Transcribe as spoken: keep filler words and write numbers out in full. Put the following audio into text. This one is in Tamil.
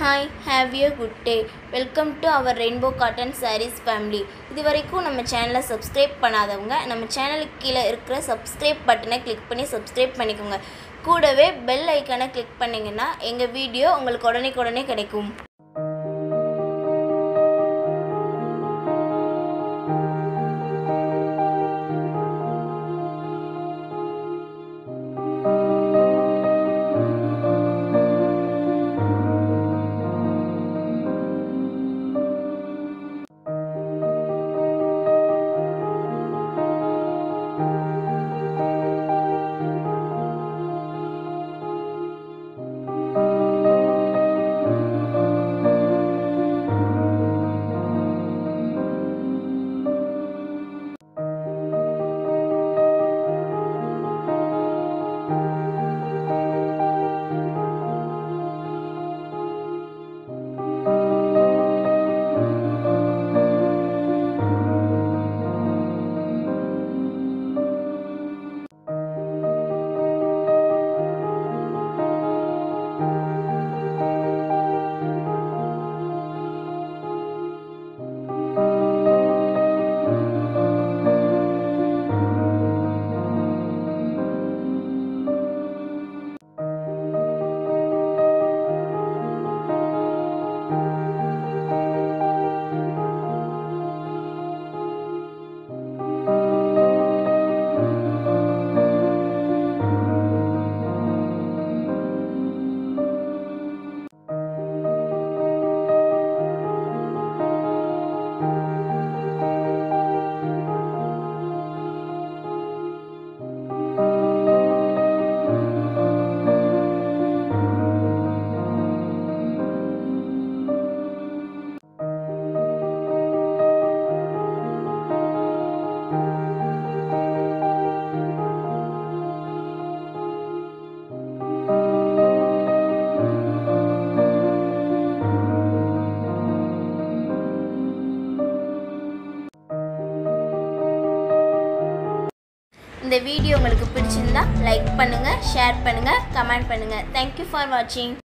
Hi, have a good day. Welcome to our Rainbow Cotton Sarees family. இதுவரைக்கும் நம்ம சேனலை சப்ஸ்கிரைப் பண்ணாதவங்க நம்ம சேனலுக்கு கீழே இருக்கிற சப்ஸ்கிரைப் பட்டனை கிளிக் பண்ணி சப்ஸ்கிரைப் பண்ணிக்கோங்க. கூடவே பெல் ஐக்கானை கிளிக் பண்ணிங்கன்னா எங்கள் வீடியோ உங்களுக்கு உடனே உடனே கிடைக்கும். இந்த வீடியோ உங்களுக்கு பிடிச்சிருந்தா லைக் பண்ணுங்க, ஷேர் பண்ணுங்க, கமெண்ட் பண்ணுங்க. Thank you for watching.